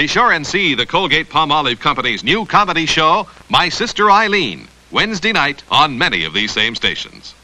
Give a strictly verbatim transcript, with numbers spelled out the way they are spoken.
Be sure and see the Colgate-Palmolive Company's new comedy show, My Sister Eileen, Wednesday night on many of these same stations.